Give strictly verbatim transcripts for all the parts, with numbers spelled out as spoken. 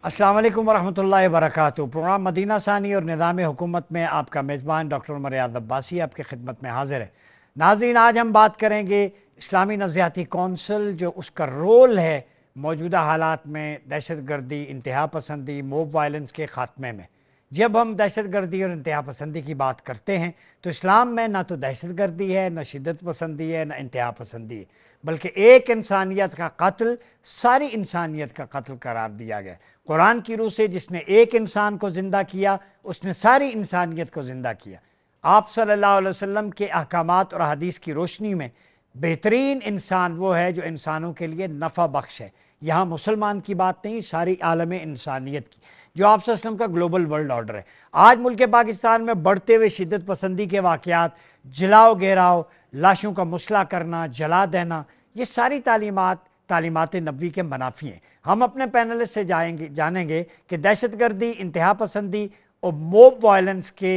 अस्सलाम वालेकुम वरहमतुल्लाहि वबरकातुहू। प्रोग्राम मदीना सानी और निज़ाम हुकूमत में आपका मेज़बान डॉक्टर उमर रियाद अब्बासी आपकी खिदमत में हाजिर है। नाज़रीन, आज हम बात करेंगे इस्लामी नफ़सियाती कौंसिल, जो उसका रोल है मौजूदा हालात में दहशत गर्दी, इंतहा पसंदी, मॉब वायलेंस के ख़ात्मे में। जब हम दहशत गर्दी और इंतहा पसंदी की बात करते हैं तो इस्लाम में ना तो दहशत गर्दी है, ना शिद्दत पसंदी है, ना इंतहा पसंदी है, बल्कि एक इंसानियत का कत्ल सारी इंसानियत का कत्ल करार दिया गया। कुरान की रूह से जिसने एक इंसान को ज़िंदा किया उसने सारी इंसानियत को ज़िंदा किया। आप सल्लल्लाहु अलैहि वसल्लम के अहकामात और हदीस की रोशनी में बेहतरीन इंसान वो है जो इंसानों के लिए नफ़ा बख्श है। यहाँ मुसलमान की बात नहीं, सारी आलम इंसानियत की, जो आप सल्लल्लाहु अलैहि वसल्लम का ग्लोबल वर्ल्ड ऑर्डर है। आज मुल्क पाकिस्तान में बढ़ते हुए शिद्दत पसंदी के वाक़यात, जलाओ घेराव, लाशों का मुसला करना, जला देना, ये सारी तालीमात तालीमात नबवी के मनाफी हैं। हम अपने पैनलिस्ट से जाएंगे जानेंगे कि दहशत गर्दी, इंतहा पसंदी और मॉब वायलेंस के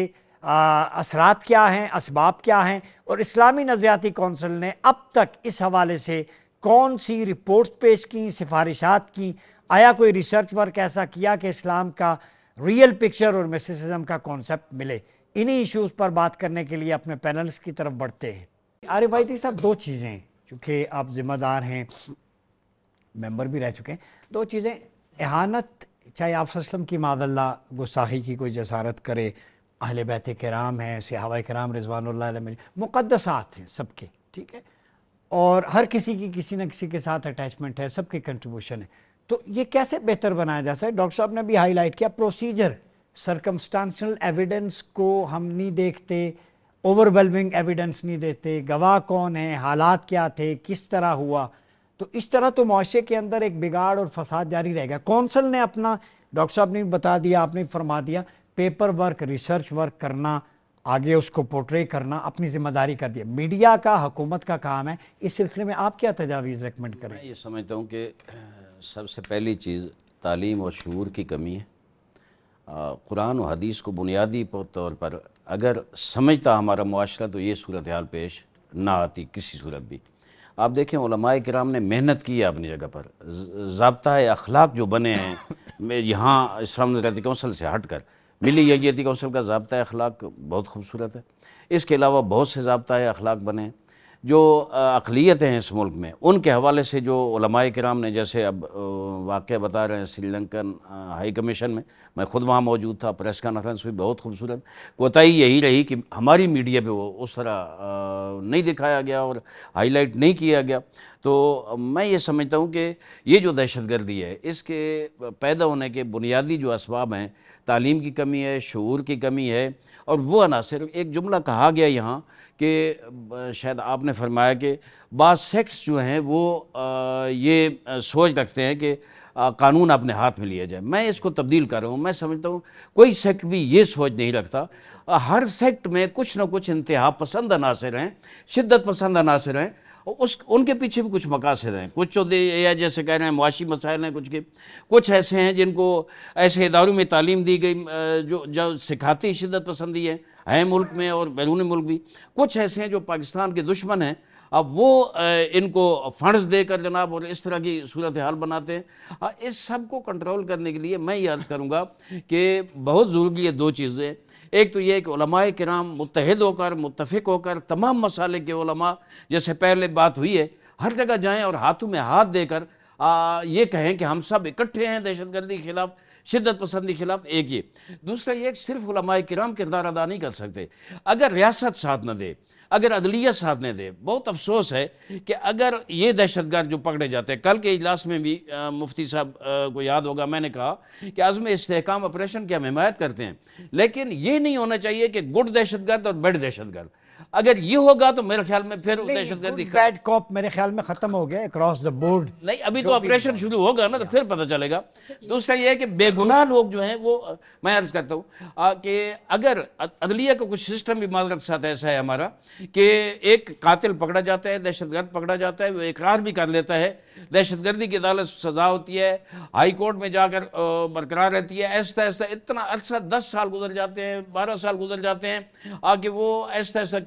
असरात क्या हैं, असबाब क्या हैं, और इस्लामी नज़रियाती कौंसिल ने अब तक इस हवाले से कौन सी रिपोर्ट्स पेश की, सिफारिशात की, आया कोई रिसर्च वर्क ऐसा किया कि इस्लाम का रियल पिक्चर और मिस्टिसिज्म का कॉन्सेप्ट मिले। इन्हीं इश्यूज़ पर बात करने के लिए अपने पैनल्स की तरफ बढ़ते हैं। आरिफ भाई साहब, दो चीज़ें हैं, चूँकि आप ज़िम्मेदार हैं, मेंबर भी रह चुके हैं। दो चीज़ें, एहानत, चाहे आप सल्लम की मादल्ला गुस्ताखी की कोई जसारत करे, अहले बैत किराम हैं, सहाबा किराम रिज़वानुल्लाह अलैहिम, मुक़द्दसात हैं सबके, ठीक है, और हर किसी की किसी न किसी के साथ अटैचमेंट है, सबके कंट्रीब्यूशन है। तो ये कैसे बेहतर बनाया जा सकता है? डॉक्टर साहब ने भी हाईलाइट किया प्रोसीजर, सर्कमस्टांशियल एविडेंस को हम नहीं देखते, ओवरवेलमिंग एविडेंस नहीं देते, गवाह कौन है, हालात क्या थे, किस तरह हुआ, तो इस तरह तो मुआशरे के अंदर एक बिगाड़ और फसाद जारी रहेगा। कौंसिल ने अपना, डॉक्टर साहब ने बता दिया, आपने फरमा दिया, पेपर वर्क, रिसर्च वर्क करना, आगे उसको पोर्ट्रे करना, अपनी जिम्मेदारी कर दिया। मीडिया का, हुकूमत का काम है। इस सिलसिले में आप क्या तजावीज़ रेकमेंड करें? मैं ये समझता हूँ कि सबसे पहली चीज़ तालीम और शऊर की कमी है। कुरान और हदीस को बुनियादी तौर पर अगर समझता हमारा मुआशरा तो ये सूरत हाल पेश ना आती किसी सूरत भी। आप देखें, उलमाए किराम ने मेहनत की है अपनी जगह पर, ज़ाब्ता अखलाक जो बने हैं यहाँ इस्लामी नज़रियाती कौंसिल से हट कर, मिली यकजहती कौंसिल का ज़ाब्ता अखलाक बहुत खूबसूरत है। इसके अलावा बहुत से ज़ाब्ता अखलाक बने हैं। जो अक़लियतें हैं इस मुल्क में, उनके हवाले से जो उलमाए किराम ने, जैसे अब वाक़या बता रहे हैं श्रीलंकन हाई कमीशन में, मैं ख़ुद वहाँ मौजूद था, प्रेस कॉन्फ्रेंस हुई, बहुत खूबसूरत। कोताही यही रही कि हमारी मीडिया पे वो उस तरह नहीं दिखाया गया और हाईलाइट नहीं किया गया। तो मैं ये समझता हूँ कि ये जो दहशत गर्दी है, इसके पैदा होने के बुनियादी जो असबाब हैं, तालीम की कमी है, शऊर की कमी है, और वो अनासर, एक जुमला कहा गया यहाँ कि शायद आपने फरमाया कि बाज़ सेक्ट्स जो हैं वो आ, ये सोच रखते हैं कि आ, कानून अपने हाथ में लिया जाए। मैं इसको तब्दील कर रहा हूँ। मैं समझता हूँ कोई सेक्ट भी ये सोच नहीं रखता। आ, हर सेक्ट में कुछ ना कुछ इंतहा पसंद अनासर हैं, शिद्दत पसंद अनासर हैं, उस उनके पीछे भी कुछ मकासद हैं। कुछ तो या जैसे कह रहे हैं मुआशी मसाइल हैं, कुछ के कुछ ऐसे हैं जिनको ऐसे इदारों में तालीम दी गई जो जो सिखाती शिद्दत पसंदी है है मुल्क में और बैरून मुल्क भी। कुछ ऐसे हैं जो पाकिस्तान के दुश्मन हैं, अब वो इनको फंड्स देकर जनाब और इस तरह की सूरत हाल बनाते हैं। इस सब को कंट्रोल करने के लिए मैं ये अर्ज़ करूँगा कि बहुत ज़रूरी है दो चीज़ें। एक तो ये कि उलमाए किराम मुत्तहिद होकर, मुत्तफ़िक होकर, तमाम मसाले के उलमा, जैसे पहले बात हुई है, हर जगह जाएं और हाथों में हाथ देकर आ, ये कहें कि हम सब इकट्ठे हैं दहशत गर्दी के खिलाफ, शिद्दत पसंदी के खिलाफ। एक ये। दूसरा ये कि सिर्फ उलमाए किराम किरदार अदा नहीं कर सकते, अगर रियासत साथ न दे, अगर अदलिया साथ न दे। बहुत अफसोस है कि अगर ये दहशतगर्द जो पकड़े जाते हैं, कल के इजलास में भी आ, मुफ्ती साहब को याद होगा, मैंने कहा कि आज़म इस्तेहकाम ऑपरेशन की हम हिमायत करते हैं, लेकिन ये नहीं होना चाहिए कि गुड दहशतगर्द और बैड दहशतगर्द। अगर ये होगा तो मेरे ख्याल में फिर दहशतगर्दी, बैड कॉप मेरे ख्याल में खत्म हो गया अक्रॉस द बोर्ड। नहीं, अभी तो ऑपरेशन शुरू होगा ना, तो फिर पता चलेगा। दूसरा ये है कि बेगुनाह लोग जो हैं वो, मैं अर्ज करता हूँ कि अगर अदलिया का कुछ सिस्टम भी माजरत साथ ऐसा है हमारा कि एक कातिल पकड़ा जाता है, दहशतगर्द पकड़ा जाता है, वो इकरार भी कर लेता है, दहशतगर्दी की अदालत सजा होती है, हाई कोर्ट में जाकर बरकरार रहती है, ऐसा ऐसा इतना अरसा दस साल गुजर जाते हैं, बारह साल गुजर जाते हैं, आके वो ऐसा ऐसा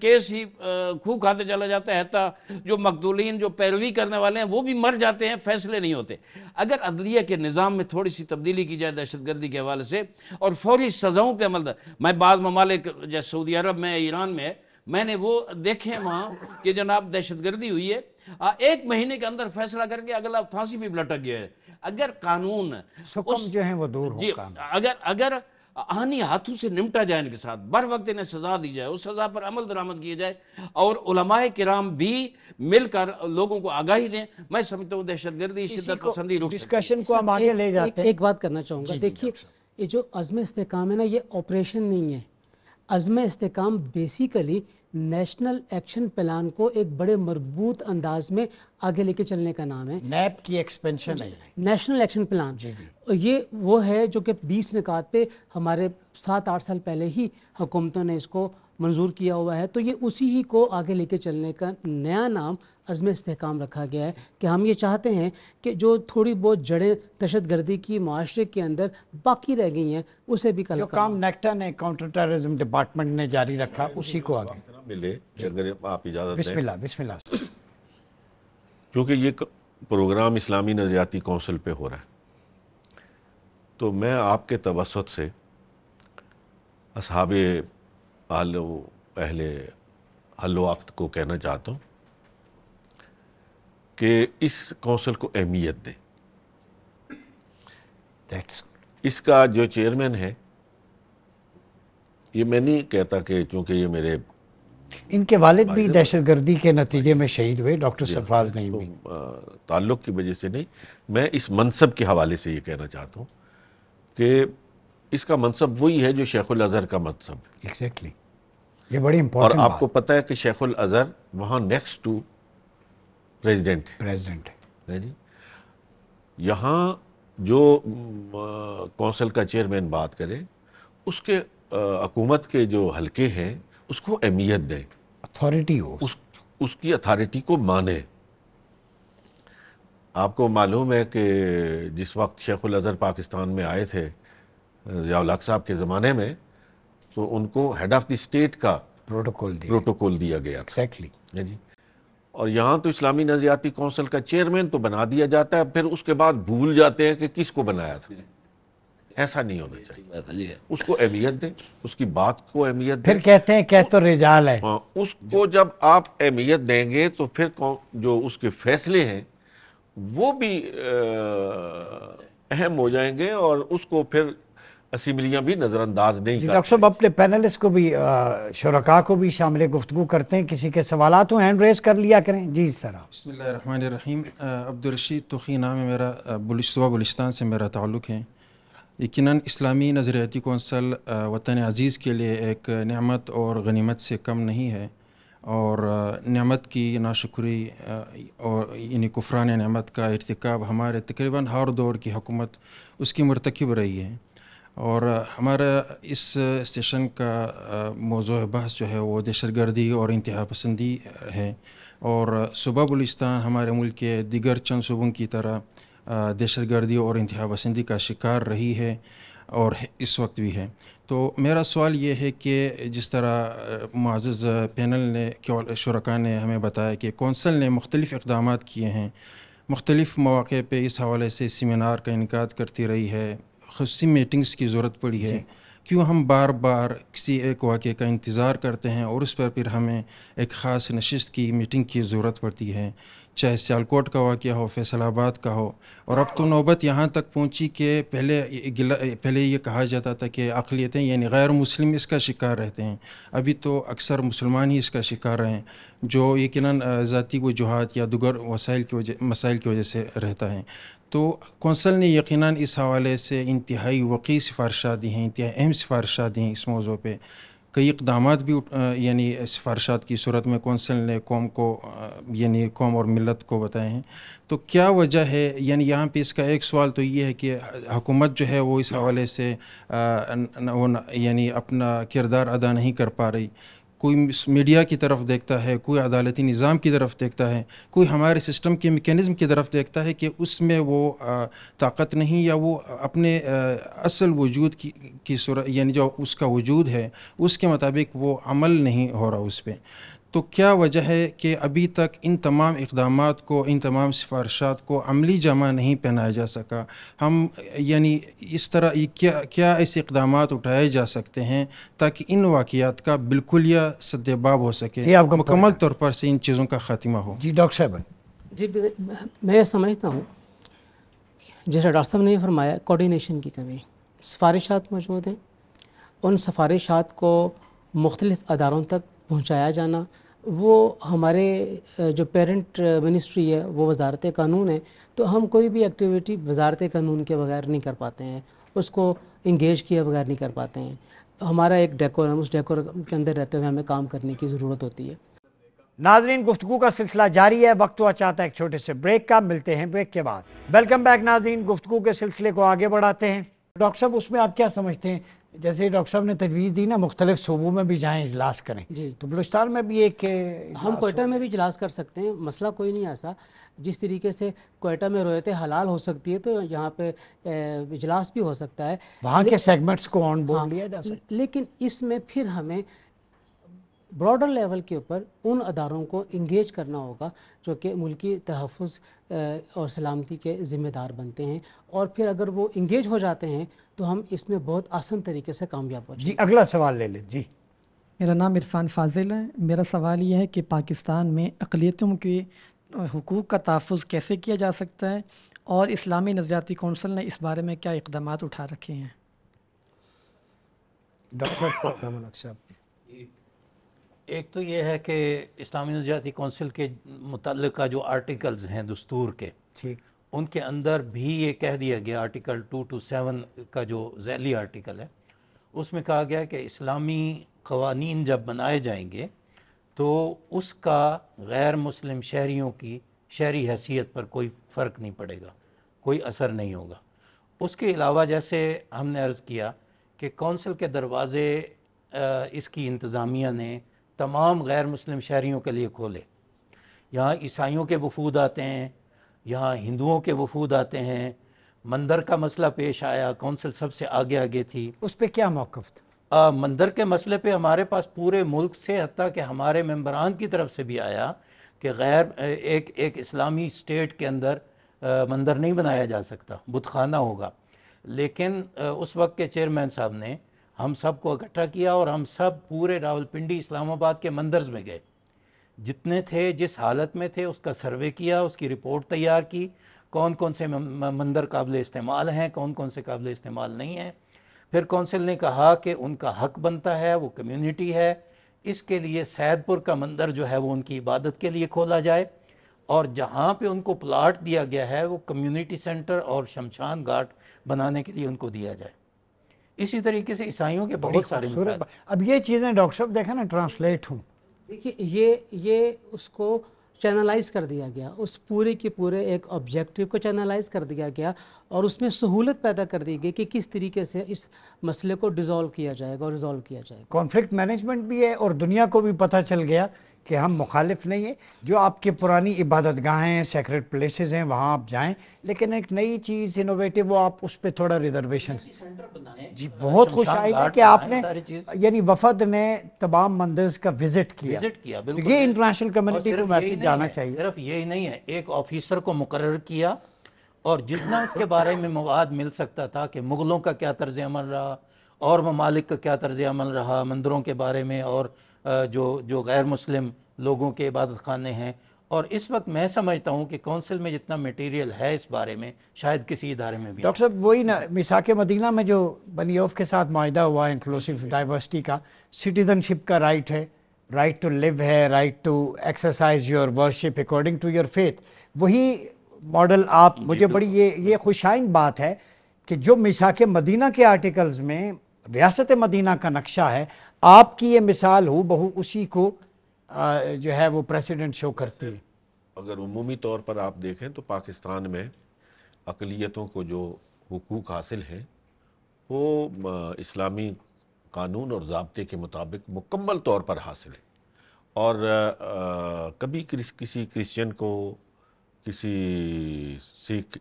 کیس ہی کھو کھاتے چلا جاتا ہے، حتیٰ جو مقتولین جو پیروی کرنے والے ہیں وہ بھی مر جاتے ہیں، فیصلے نہیں ہوتے۔ اگر عدلیہ کے نظام میں تھوڑی سی تبدیلی کی جائے دہشت گردی کے حوالے سے اور فوری سزاؤں پہ عمل، میں بعض ممالک جیسے سعودی عرب میں، ایران میں، میں نے وہ دیکھے وہاں کہ جناب دہشت گردی ہوئی ہے، ایک مہینے کے اندر فیصلہ کر کے اگلا پھانسی بھی لٹک گیا ہے۔ اگر قانون حکم جو ہیں وہ دور ہو جی کام، اگر اگر آہنی ہاتھوں سے نمٹا جائے ان کے ساتھ، بر وقت انہیں سزا دی جائے، اس سزا پر عمل درآمد کیا جائے اور علماء کرام بھی مل کر لوگوں کو آگاہی دیں، میں سمجھتا ہوں دہشت گردی، شدت پسندی رک سکتی ہے۔ ڈسکشن کو ہم آگے لے جاتے ہیں۔ ایک بات کرنا چاہوں گا، دیکھیے یہ جو عزم استحکام ہے نا، یہ آپریشن نہیں ہے۔ عزم استحکام بیسیکلی نیشنل ایکشن پلان کو ایک بڑے مربوط انداز میں آگے لے کے چلنے کا نام ہے۔ نیب کی ایکسپینشن ہے نیشنل ایکشن پلان، یہ وہ ہے جو کہ بیس نکات پہ ہمارے سات آٹھ سال پہلے ہی حکومتوں نے اس کو منظور کیا ہوا ہے، تو یہ اسی ہی کو آگے لے کے چلنے کا نیا نام عزم استحکام رکھا گیا ہے کہ ہم یہ چاہتے ہیں کہ جو تھوڑی بہت جڑیں دہشت گردی کی معاشرے کے اندر باقی رہ گئی ہیں اسے بھی کل جو کام نیکٹا نے کاؤنٹر ٹیررزم ڈپارٹمنٹ نے جاری رکھا اسی کو آگے ملے۔ اگر آپ اجازت بسم دیں، اللہ بسم اللہ۔ کیونکہ یہ پروگرام اسلامی نظریاتی کونسل پہ ہو رہا ہے، تو میں آپ کے توسط سے اصحاب اہل اہل حل و عقد کو کہنا چاہتا ہوں کہ اس کونسل کو اہمیت دیں۔ اس کا جو چیئرمین ہے، یہ میں نہیں کہتا کہ چونکہ یہ میرے ان کے والد بھی دہشت گردی کے نتیجے میں شہید ہوئے، ڈاکٹر سرفراز نعیم بھی، تعلق کی وجہ سے نہیں، میں اس منصب کے حوالے سے یہ کہنا چاہتا ہوں کہ اس کا منصب وہی ہے جو شیخ الازہر کا منصب ہے۔ ایگزیکٹلی، یہ بڑی اور امپورٹنٹ آپ کو پتہ ہے کہ شیخ الازہر وہاں نیکسٹ ٹو پریزیڈنٹ ہے پریزیڈنٹ ہے جی۔ یہاں جو کونسل کا چیئرمین بات کرے، اس کے حکومت کے جو حلقے ہیں اس کو اہمیت دیں، اتھارٹی ہو، اس اس کی اتھارٹی کو مانے۔ آپ کو معلوم ہے کہ جس وقت شیخ الازہر پاکستان میں آئے تھے ضیاء الحق صاحب کے زمانے میں، تو ان کو ہیڈ آف دی اسٹیٹ کا پروٹوکول دیا، پروٹوکول دیا گیا تھا ایگزیکٹلی۔ جی۔ اور یہاں تو اسلامی نظریاتی کونسل کا چیئرمین تو بنا دیا جاتا ہے، پھر اس کے بعد بھول جاتے ہیں کہ کس کو بنایا تھا۔ ایسا نہیں ہونا چاہیے، اس کو اہمیت دیں، اس کی بات کو اہمیت دیں۔ پھر کہتے ہیں کہ تو رجال ہے، ہاں، اس کو جب آپ اہمیت دیں گے تو پھر جو اس کے فیصلے ہیں وہ بھی اہم ہو جائیں گے اور اس کو پھر اسمبلیاں بھی نظر انداز نہیں جی کرتی۔ ڈاکٹر صاحب اپنے پینلسٹ کو بھی، شرکاء کو بھی شامل گفتگو کرتے ہیں، کسی کے سوالات ہوں ہینڈ ریز کر لیا کریں۔ جی سر۔ بسم اللہ الرحمن الرحیم۔ عبدالرشید توخی نام ہے میرا، صوبہ بلوچستان سے میرا تعلق ہے۔ یقیناً اسلامی نظریاتی کونسل وطن عزیز کے لیے ایک نعمت اور غنیمت سے کم نہیں ہے، اور نعمت کی ناشکری اور یعنی کفران نعمت کا ارتکاب ہمارے تقریباً ہر دور کی حکومت اس کی مرتکب رہی ہے۔ اور ہمارا اس سیشن کا موضوع بحث جو ہے وہ دہشت گردی اور انتہا پسندی ہے، اور صوبہ بلوچستان ہمارے ملک کے دیگر چند صوبوں کی طرح دہشت گردی اور انتہا پسندی کا شکار رہی ہے اور اس وقت بھی ہے۔ تو میرا سوال یہ ہے کہ جس طرح معزز پینل نے شرکاء نے ہمیں بتایا کہ کونسل نے مختلف اقدامات کیے ہیں، مختلف مواقع پہ اس حوالے سے سیمینار کا انعقاد کرتی رہی ہے، خصوصی میٹنگز کی ضرورت پڑی ہے، کیوں ہم بار بار کسی ایک واقعے کا انتظار کرتے ہیں اور اس پر پھر ہمیں ایک خاص نشست کی میٹنگ کی ضرورت پڑتی ہے، چاہے سیالکوٹ کا واقعہ ہو، فیصل آباد کا ہو، اور اب تو نوبت یہاں تک پہنچی کہ پہلے پہلے یہ کہا جاتا تھا کہ اقلیتیں یعنی غیر مسلم اس کا شکار رہتے ہیں، ابھی تو اکثر مسلمان ہی اس کا شکار رہے ہیں، جو یقیناً ذاتی وجوہات یا دیگر وسائل کی وجہ مسائل کی وجہ سے رہتا ہے۔ تو کونسل نے یقیناً اس حوالے سے انتہائی وقیع سفارشات دی ہیں، انتہائی اہم سفارشات دی ہیں اس موضوع پہ، کئی اقدامات بھی یعنی سفارشات کی صورت میں کونسل نے قوم کو یعنی قوم اور ملت کو بتائے ہیں۔ تو کیا وجہ ہے، یعنی یہاں پہ اس کا ایک سوال تو یہ ہے کہ حکومت جو ہے وہ اس حوالے سے وہ یعنی اپنا کردار ادا نہیں کر پا رہی، کوئی میڈیا کی طرف دیکھتا ہے، کوئی عدالتی نظام کی طرف دیکھتا ہے، کوئی ہمارے سسٹم کے میکینزم کی طرف دیکھتا ہے کہ اس میں وہ طاقت نہیں، یا وہ اپنے اصل وجود کی کی صورت یعنی جو اس کا وجود ہے اس کے مطابق وہ عمل نہیں ہو رہا اس پہ. تو کیا وجہ ہے کہ ابھی تک ان تمام اقدامات کو، ان تمام سفارشات کو عملی جامہ نہیں پہنایا جا سکا؟ ہم یعنی اس طرح کیا کیا ایسے اقدامات اٹھائے جا سکتے ہیں تاکہ ان واقعات کا بالکل یا سد باب ہو سکے، مکمل طور پر سے ان چیزوں کا خاتمہ ہو؟ جی ڈاکٹر صاحب. جی میں یہ سمجھتا ہوں جیسے ڈاکٹر صاحب نے یہ فرمایا، کوارڈینیشن کی کمی. سفارشات موجود ہیں، ان سفارشات کو مختلف اداروں تک پہنچایا جانا، وہ ہمارے جو پیرنٹ منسٹری ہے وہ وزارت قانون ہے، تو ہم کوئی بھی ایکٹیویٹی وزارت قانون کے بغیر نہیں کر پاتے ہیں، اس کو انگیج کیے بغیر نہیں کر پاتے ہیں. ہمارا ایک ڈیکورم، اس ڈیکورم کے اندر رہتے ہوئے ہمیں کام کرنے کی ضرورت ہوتی ہے. ناظرین گفتگو کا سلسلہ جاری ہے، وقت ہوا چاہتا ہے ایک چھوٹے سے بریک کا، ملتے ہیں بریک کے بعد. ویلکم بیک ناظرین، گفتگو کے سلسلے کو آگے بڑھاتے ہیں. ڈاکٹر صاحب اس میں آپ کیا سمجھتے ہیں، جیسے ڈاکٹر صاحب نے تجویز دی نا مختلف صوبوں میں بھی جائیں اجلاس کریں، جی تو بلوچستان میں بھی ایک ہم کوئٹہ میں بھی اجلاس کر سکتے ہیں، مسئلہ کوئی نہیں ایسا. جس طریقے سے کوئٹہ میں رویت حلال ہو سکتی ہے تو یہاں پہ اجلاس بھی ہو سکتا ہے، وہاں کے سیگمنٹس کو آن بورڈ لیا جا سکتا ہے. لیکن اس میں پھر ہمیں براڈر لیول کے اوپر ان اداروں کو انگیج کرنا ہوگا جو کہ ملکی تحفظ اور سلامتی کے ذمہ دار بنتے ہیں، اور پھر اگر وہ انگیج ہو جاتے ہیں تو ہم اس میں بہت آسان طریقے سے کامیاب ہو جائیں. جی اگلا سوال لے لیں. جی میرا نام عرفان فاضل ہے. میرا سوال یہ ہے کہ پاکستان میں اقلیتوں کے حقوق کا تحفظ کیسے کیا جا سکتا ہے، اور اسلامی نظریاتی کونسل نے اس بارے میں کیا اقدامات اٹھا رکھے ہیں؟ ڈاکٹر صاحب ایک تو یہ ہے کہ اسلامی نظریاتی کونسل کے متعلقہ جو آرٹیکلز ہیں دستور کے، ٹھیک، ان کے اندر بھی یہ کہہ دیا گیا، آرٹیکل ٹو ٹو سیون کا جو ذیلی آرٹیکل ہے اس میں کہا گیا کہ اسلامی قوانین جب بنائے جائیں گے تو اس کا غیر مسلم شہریوں کی شہری حیثیت پر کوئی فرق نہیں پڑے گا، کوئی اثر نہیں ہوگا. اس کے علاوہ جیسے ہم نے عرض کیا کہ کونسل کے دروازے اس کی انتظامیہ نے تمام غیر مسلم شہریوں کے لیے کھولے. یہاں عیسائیوں کے وفود آتے ہیں، یہاں ہندوؤں کے وفود آتے ہیں. مندر کا مسئلہ پیش آیا، کونسل سب سے آگے آگے تھی. اس پہ کیا موقف تھا؟ آ, مندر کے مسئلے پہ ہمارے پاس پورے ملک سے، حتیٰ کہ ہمارے ممبران کی طرف سے بھی آیا کہ غیر ایک ایک اسلامی اسٹیٹ کے اندر آ, مندر نہیں بنایا جا سکتا، بت خانہ ہوگا. لیکن آ, اس وقت کے چیئرمین صاحب نے ہم سب کو اکٹھا کیا اور ہم سب پورے راولپنڈی اسلام آباد کے مندرز میں گئے، جتنے تھے جس حالت میں تھے اس کا سروے کیا، اس کی رپورٹ تیار کی، کون کون سے مندر قابل استعمال ہیں، کون کون سے قابل استعمال نہیں ہیں. پھر کونسل نے کہا کہ ان کا حق بنتا ہے، وہ کمیونٹی ہے، اس کے لیے سید پور کا مندر جو ہے وہ ان کی عبادت کے لیے کھولا جائے، اور جہاں پہ ان کو پلاٹ دیا گیا ہے وہ کمیونٹی سینٹر اور شمشان گھاٹ بنانے کے لیے ان کو دیا جائے. اسی طریقے سے عیسائیوں کے بہت سارے مسائل. اب یہ چیزیں ڈاکٹر صاحب دیکھیں نا، ٹرانسلیٹ ہوں، دیکھیے یہ یہ اس کو چینلائز کر دیا گیا، اس پورے کے پورے ایک آبجیکٹیو کو چینلائز کر دیا گیا، اور اس میں سہولت پیدا کر دی گئی کہ کس طریقے سے اس مسئلے کو ڈیزالو کیا جائے گا اور ریزالو کیا جائے گا. کانفلکٹ مینجمنٹ بھی ہے، اور دنیا کو بھی پتہ چل گیا کہ ہم مخالف نہیں ہیں. جو آپ کی پرانی عبادت گاہیں، سیکرڈ پلیسز ہیں، وہاں آپ جائیں، لیکن ایک نئی چیز انوویٹیو وہ آپ اس پہ تھوڑا ریزرویشن. جی بہت خوش آئی ہے کہ آپ نے یعنی وفد نے تمام مندرز کا وزٹ کیا. کیا تو یہ انٹرنیشنل کمیونٹی کو میسیج جانا چاہیے. صرف یہی نہیں ہے، ایک آفیسر کو مقرر کیا اور جتنا اس کے بارے میں مواد مل سکتا تھا کہ مغلوں کا کیا طرز عمل رہا اور ممالک کا کیا طرز عمل رہا مندروں کے بارے میں، اور جو جو غیر مسلم لوگوں کے عبادت خانے ہیں. اور اس وقت میں سمجھتا ہوں کہ کونسل میں جتنا میٹیریل ہے اس بارے میں شاید کسی ادارے میں بھی. ڈاکٹر صاحب وہی نا، میثاق مدینہ میں جو بنی عوف کے ساتھ معاہدہ ہوا انکلوسیو ڈائیورسٹی کا، سٹیزن شپ کا رائٹ ہے، رائٹ ٹو لیو ہے، right to exercise your worship according to your faith. وہی ماڈل آپ، مجھے بڑی یہ یہ خوشائن بات ہے کہ جو میثاق مدینہ کے آرٹیکلز میں ریاست مدینہ کا نقشہ ہے، آپ کی یہ مثال ہو بہو اسی کو جو ہے وہ پریسیڈنٹ شو کرتی ہے. اگر عمومی طور پر آپ دیکھیں تو پاکستان میں اقلیتوں کو جو حقوق حاصل ہیں وہ اسلامی قانون اور ضابطے کے مطابق مکمل طور پر حاصل ہے، اور آ, کبھی کسی کرسچن کو، کسی سکھ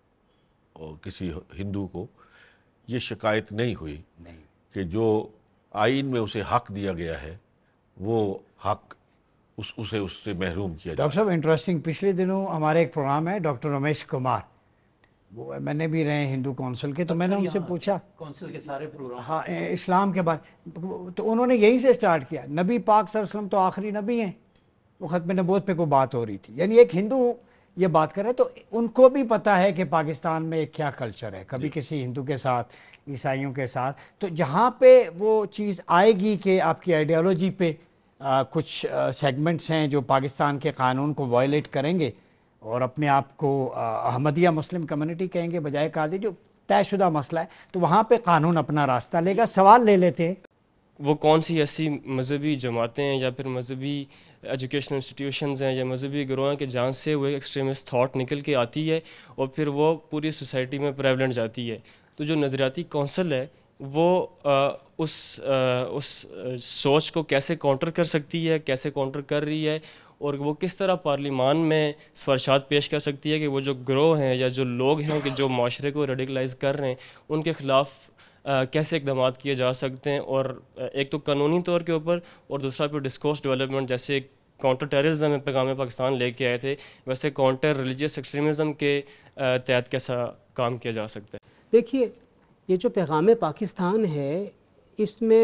اور کسی ہندو کو یہ شکایت نہیں ہوئی کہ جو آئین میں اسے حق دیا گیا ہے وہ حق اس اسے اس سے محروم کیا جائے۔ ڈاکٹر صاحب انٹرسٹنگ، پچھلے دنوں ہمارے ایک پروگرام ہے ڈاکٹر رمیش کمار، وہ میں نے بھی رہے ہندو کونسل کے، تو میں نے ان سے پوچھا کونسل کے سارے پروگرام ہاں اسلام کے بارے، تو انہوں نے یہیں سے سٹارٹ کیا، نبی پاک صلی اللہ علیہ وسلم تو آخری نبی ہیں، وہ ختم نبوت پہ کوئی بات ہو رہی تھی، یعنی ایک ہندو یہ بات کر رہے تو ان کو بھی پتہ ہے کہ پاکستان میں ایک کیا کلچر ہے، کبھی کسی ہندو کے ساتھ، عیسائیوں کے ساتھ، تو جہاں پہ وہ چیز آئے گی کہ آپ کی آئیڈیالوجی پہ آ, کچھ سیگمنٹس ہیں جو پاکستان کے قانون کو وائلیٹ کریں گے اور اپنے آپ کو احمدیہ مسلم کمیونٹی کہیں گے بجائے قادری، جو طے شدہ مسئلہ ہے، تو وہاں پہ قانون اپنا راستہ لے گا۔ سوال لے لیتے ہیں، وہ کون سی ایسی مذہبی جماعتیں ہیں یا پھر مذہبی ایجوکیشنل انسٹیٹیوشنز ہیں یا مذہبی گروہ ہیں کہ جہاں سے وہ ایکسٹریمسٹ تھاٹ نکل کے آتی ہے اور پھر وہ پوری سوسائٹی میں پریولنٹ جاتی ہے۔ تو جو نظریاتی کونسل ہے وہ آ, اس آ, اس سوچ کو کیسے کاؤنٹر کر سکتی ہے، کیسے کاؤنٹر کر رہی ہے، اور وہ کس طرح پارلیمان میں سفارشات پیش کر سکتی ہے کہ وہ جو گروہ ہیں یا جو لوگ ہیں کہ جو معاشرے کو ریڈیکلائز کر رہے ہیں ان کے خلاف کیسے اقدامات کیے جا سکتے ہیں، اور ایک تو قانونی طور کے اوپر، اور دوسرا پھر ڈسکورس ڈیولپمنٹ، جیسے کاؤنٹر ٹیررزم میں پیغام پاکستان لے کے آئے تھے، ویسے کاؤنٹر ریلیجیس ایکسٹریمزم کے تحت کیسا کام کیا جا سکتا ہے۔ دیکھیے یہ جو پیغام پاکستان ہے اس میں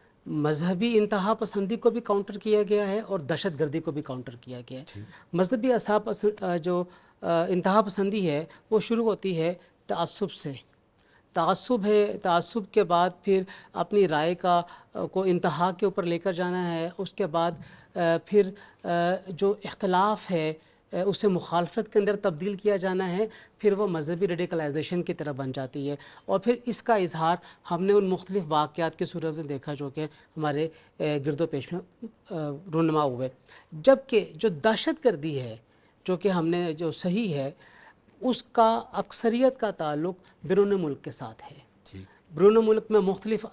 مذہبی انتہا پسندی کو بھی کاؤنٹر کیا گیا ہے اور دہشت گردی کو بھی کاؤنٹر کیا گیا ہے۔ مذہبی اصحاب جو انتہا پسندی ہے وہ شروع ہوتی ہے تعصب سے، تعصب ہے، تعصب کے بعد پھر اپنی رائے کا کو انتہا کے اوپر لے کر جانا ہے، اس کے بعد پھر جو اختلاف ہے اسے مخالفت کے اندر تبدیل کیا جانا ہے، پھر وہ مذہبی ریڈیکلائزیشن کی طرف بن جاتی ہے، اور پھر اس کا اظہار ہم نے ان مختلف واقعات کی صورت میں دیکھا جو کہ ہمارے گرد و پیش میں رونما ہوئے۔ جبکہ جو دہشت گردی ہے جو کہ ہم نے جو صحیح ہے اس کا اکثریت کا تعلق بیرون ملک کے ساتھ ہے۔ بیرون ملک میں مختلف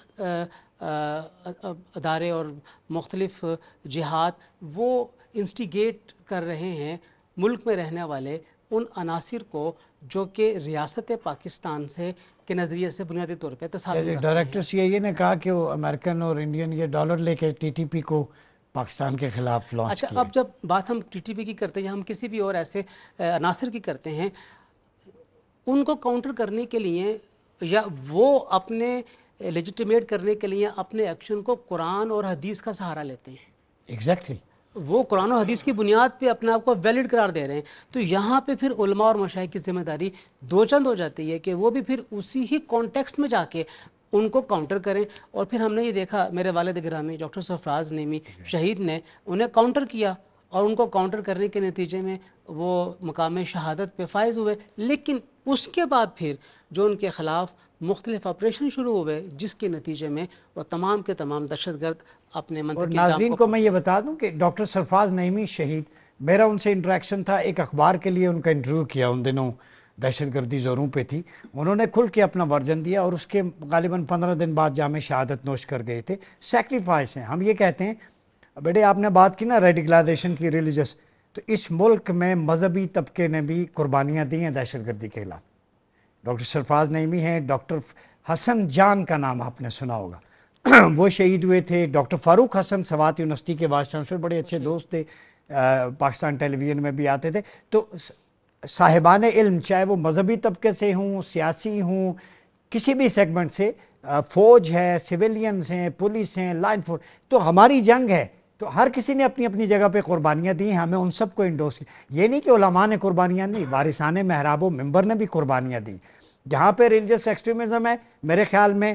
ادارے اور مختلف جہات وہ انسٹیگیٹ کر رہے ہیں ملک میں رہنے والے ان عناصر کو جو کہ ریاست پاکستان سے کے نظریے سے بنیادی طور پہ تصادم۔ ڈائریکٹر سی آئی اے نے کہا کہ وہ امریکن اور انڈین یہ ڈالر لے کے ٹی ٹی پی کو پاکستان کے خلاف لانچ اچھا کیا۔ اب جب بات ہم ٹی ٹی پی کی کرتے ہیں، ہم کسی بھی اور ایسے عناصر کی کرتے ہیں، ان کو کاؤنٹر کرنے کے لیے یا وہ اپنے لیجیٹیمیٹ کرنے کے لیے اپنے ایکشن کو قرآن اور حدیث کا سہارا لیتے ہیں۔ ایگزیکٹلی وہ قرآن و حدیث کی بنیاد پہ اپنے آپ کو ویلڈ قرار دے رہے ہیں، تو یہاں پہ پھر علماء اور مشائخ کی ذمہ داری دو چند ہو جاتی ہے کہ وہ بھی پھر اسی ہی کانٹیکسٹ میں جا کے ان کو کاؤنٹر کریں۔ اور پھر ہم نے یہ دیکھا میرے والد گرامی ڈاکٹر سرفراز نعیمی شہید نے انہیں کاؤنٹر کیا، اور ان کو کاؤنٹر کرنے کے نتیجے میں وہ مقام شہادت پہ فائز ہوئے، لیکن اس کے بعد پھر جو ان کے خلاف مختلف آپریشن شروع ہوئے جس کے نتیجے میں وہ تمام کے تمام دہشت گرد اپنے اور منطقی ناظرین کو میں یہ بتا دوں کہ ڈاکٹر سرفراز نعیمی شہید، میرا ان سے انٹریکشن تھا، ایک اخبار کے لیے ان کا انٹرویو کیا، ان دنوں دہشت گردی زوروں پہ تھی، انہوں نے کھل کے اپنا ورژن دیا اور اس کے غالباً پندرہ دن بعد جامع شہادت نوش کر گئے تھے۔ سیکریفائس ہیں، ہم یہ کہتے ہیں بیٹے آپ نے بات کی نا ریڈیکلائزیشن کی، ریلیجس، تو اس ملک میں مذہبی طبقے نے بھی قربانیاں دی ہیں دہشت گردی کے خلاف۔ ڈاکٹر سرفراز نعیمی ہیں، ڈاکٹر حسن جان کا نام آپ نے سنا ہوگا، وہ شہید ہوئے تھے۔ ڈاکٹر فاروق حسن سوات یونیورسٹی کے وائس چانسلر، بڑے اچھے دوست تھے، پاکستان ٹیلی ویژن میں بھی آتے تھے۔ تو صاحبان علم چاہے وہ مذہبی طبقے سے ہوں، سیاسی ہوں، کسی بھی سیگمنٹ سے، فوج ہے، سویلینز ہیں، پولیس ہیں، لائن فورس، تو ہماری جنگ ہے، تو ہر کسی نے اپنی اپنی جگہ پہ قربانیاں دی ہیں، ہمیں ان سب کو انڈورس کیا۔ یہ نہیں کہ علماء نے قربانیاں دی، وارثان محراب و منبر نے بھی قربانیاں دی۔ جہاں پہ ریلیجس ایکسٹریمزم ہے، میرے خیال میں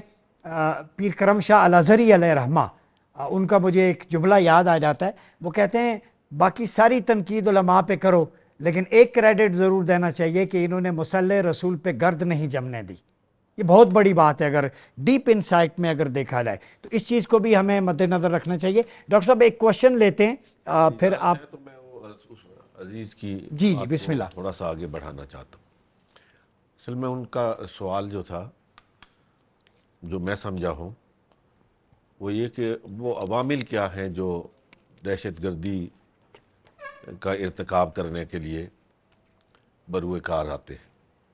پیر کرم شاہ الازہری علیہ رحمہ، ان کا مجھے ایک جملہ یاد آ جاتا ہے، وہ کہتے ہیں باقی ساری تنقید علماء پہ کرو لیکن ایک کریڈٹ ضرور دینا چاہیے کہ انہوں نے مصلی رسول پہ گرد نہیں جمنے دی۔ یہ بہت بڑی بات ہے اگر ڈیپ انسائٹ میں اگر دیکھا جائے تو اس چیز کو بھی ہمیں مد نظر رکھنا چاہیے۔ ڈاکٹر صاحب ایک کوشچن لیتے ہیں، پھر آپ تو میں وہ عزیز کی جی جی بسم اللہ تھوڑا سا آگے بڑھانا چاہتا ہوں۔ اصل میں ان کا سوال جو تھا، جو میں سمجھا ہوں، وہ یہ کہ وہ عوامل کیا ہیں جو دہشت گردی کا ارتکاب کرنے کے لیے بروئے کار آتے ہیں،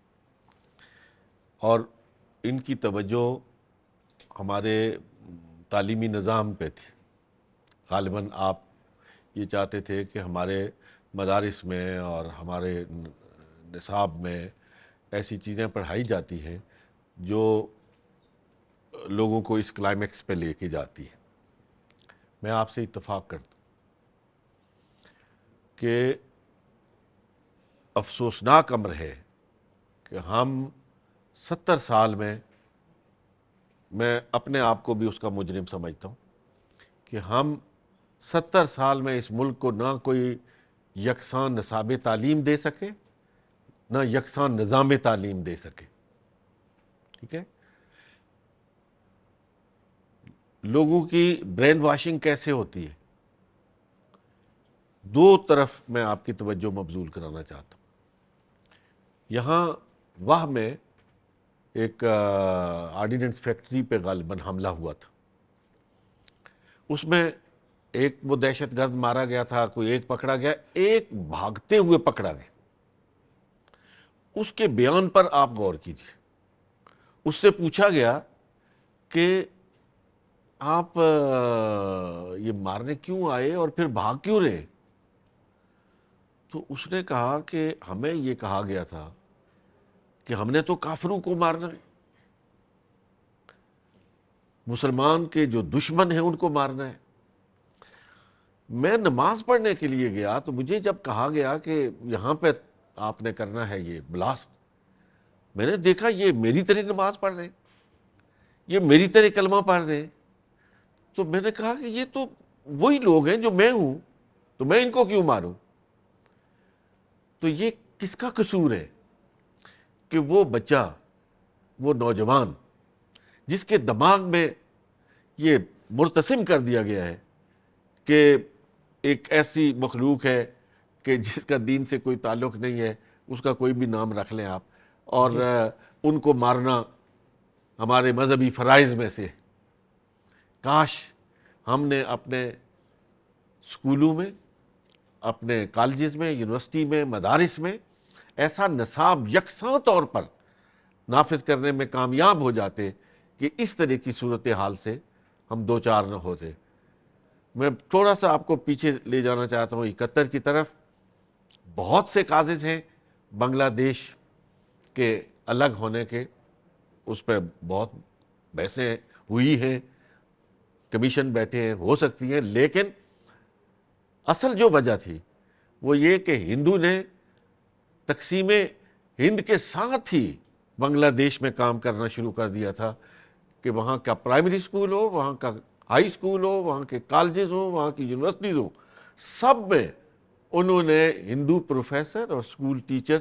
اور ان کی توجہ ہمارے تعلیمی نظام پہ تھی۔ غالباً آپ یہ چاہتے تھے کہ ہمارے مدارس میں اور ہمارے نصاب میں ایسی چیزیں پڑھائی جاتی ہیں جو لوگوں کو اس کلائمیکس پہ لے کے جاتی ہے۔ میں آپ سے اتفاق کرتا ہوں کہ افسوسناک امر ہے کہ ہم ستر سال میں، میں اپنے آپ کو بھی اس کا مجرم سمجھتا ہوں، کہ ہم ستر سال میں اس ملک کو نہ کوئی یکساں نصاب تعلیم دے سکے، نہ یکساں نظام تعلیم دے سکے۔ ٹھیک ہے، لوگوں کی برین واشنگ کیسے ہوتی ہے؟ دو طرف میں آپ کی توجہ مبذول کرانا چاہتا ہوں۔ یہاں واہ میں ایک آرڈیننس فیکٹری پہ غالباً حملہ ہوا تھا، اس میں ایک وہ دہشت گرد مارا گیا تھا، کوئی ایک پکڑا گیا، ایک بھاگتے ہوئے پکڑا گیا۔ اس کے بیان پر آپ غور کیجیے، اس سے پوچھا گیا کہ آپ یہ مارنے کیوں آئے اور پھر بھاگ کیوں رہے؟ تو اس نے کہا کہ ہمیں یہ کہا گیا تھا کہ ہم نے تو کافروں کو مارنا ہے، مسلمان کے جو دشمن ہیں ان کو مارنا ہے۔ میں نماز پڑھنے کے لیے گیا تو مجھے جب کہا گیا کہ یہاں پہ آپ نے کرنا ہے یہ بلاسٹ، میں نے دیکھا یہ میری طرح نماز پڑھ رہے ہیں، یہ میری طرح کلمہ پڑھ رہے ہیں، تو میں نے کہا کہ یہ تو وہی لوگ ہیں جو میں ہوں، تو میں ان کو کیوں ماروں؟ تو یہ کس کا قصور ہے کہ وہ بچہ، وہ نوجوان جس کے دماغ میں یہ مرتسم کر دیا گیا ہے کہ ایک ایسی مخلوق ہے کہ جس کا دین سے کوئی تعلق نہیں ہے، اس کا کوئی بھی نام رکھ لیں آپ، اور ان کو مارنا ہمارے مذہبی فرائض میں سے۔ کاش ہم نے اپنے اسکولوں میں، اپنے کالجز میں، یونیورسٹی میں، مدارس میں ایسا نصاب یکساں طور پر نافذ کرنے میں کامیاب ہو جاتے کہ اس طرح کی صورتحال سے ہم دو چار نہ ہوتے۔ میں تھوڑا سا آپ کو پیچھے لے جانا چاہتا ہوں اکہتر کی طرف۔ بہت سے کازز ہیں بنگلہ دیش کے الگ ہونے کے، اس پہ بہت بحثیں ہوئی ہیں، کمیشن بیٹھے ہیں، ہو سکتی ہیں، لیکن اصل جو وجہ تھی وہ یہ کہ ہندو نے تقسیم ہند کے ساتھ ہی بنگلہ دیش میں کام کرنا شروع کر دیا تھا کہ وہاں کا پرائمری اسکول ہو، وہاں کا ہائی اسکول ہو، وہاں کے کالجز ہوں، وہاں کی یونیورسٹیز ہوں، سب میں انہوں نے ہندو پروفیسر اور اسکول ٹیچر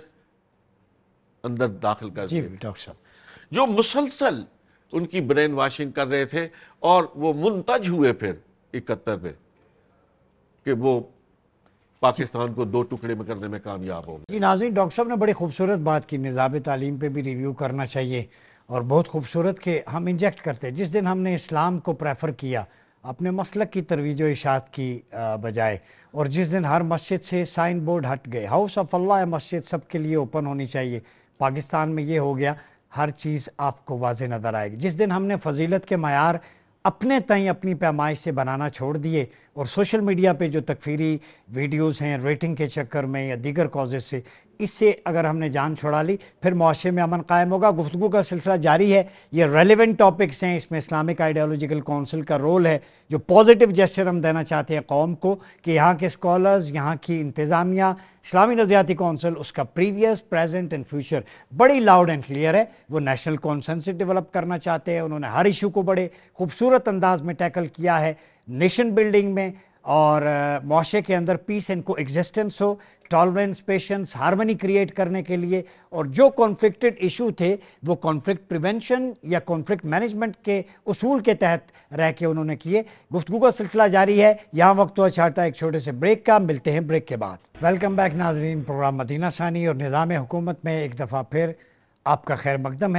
اندر داخل کر جی دیے ڈاکٹر صاحب، جو مسلسل ان کی برین واشنگ کر رہے تھے، اور وہ منتج ہوئے پھر اکہتر میں کہ وہ پاکستان کو دو ٹکڑے میں کرنے میں کامیاب ہو گئے۔ جی ناظرین، ڈاکٹر صاحب نے بڑی خوبصورت بات کی، نظام تعلیم پہ بھی ریویو کرنا چاہیے، اور بہت خوبصورت کہ ہم انجیکٹ کرتے، جس دن ہم نے اسلام کو پریفر کیا اپنے مسلک کی ترویج و اشاعت کی بجائے، اور جس دن ہر مسجد سے سائن بورڈ ہٹ گئے، ہاؤس آف اللہ مسجد سب کے لیے اوپن ہونی چاہیے، پاکستان میں یہ ہو گیا، ہر چیز آپ کو واضح نظر آئے گی۔ جس دن ہم نے فضیلت کے معیار اپنے تئیں اپنی پیمائش سے بنانا چھوڑ دیے، اور سوشل میڈیا پہ جو تکفیری ویڈیوز ہیں ریٹنگ کے چکر میں یا دیگر کازز سے، اس سے اگر ہم نے جان چھڑا لی، پھر معاشرے میں امن قائم ہوگا۔ گفتگو کا سلسلہ جاری ہے، یہ ریلیونٹ ٹاپکس ہیں، اس میں اسلامک آئیڈیالوجیکل کونسل کا رول ہے، جو پازیٹیو جیسچر ہم دینا چاہتے ہیں قوم کو کہ یہاں کے اسکالرز، یہاں کی انتظامیہ، اسلامی نظریاتی کونسل، اس کا پریویس، پریزنٹ اینڈ فیوچر بڑی لاؤڈ اینڈ کلیئر ہے۔ وہ نیشنل کونسنسس ڈیولپ کرنا چاہتے ہیں، انہوں نے ہر ایشو کو بڑے خوبصورت انداز میں ٹیکل کیا ہے، نیشن بلڈنگ میں اور معاشرے کے اندر پیس اینڈ کو ایگزسٹنس ہو، ٹالرنس، پیشنس، ہارمنی کریٹ کرنے کے لیے، اور جو کانفلکٹڈ ایشو تھے وہ کانفلکٹ پریونشن یا کانفلکٹ مینجمنٹ کے اصول کے تحت رہ کے انہوں نے کیے۔ گفتگو کا سلسلہ جاری ہے، یہاں وقت ہوا چاہتا ہے ایک چھوٹے سے بریک کا، ملتے ہیں بریک کے بعد۔ ویلکم بیک ناظرین، پروگرام مدینہ ثانی اور نظام حکومت میں ایک دفعہ پھر آپ کا خیر مقدم ہے۔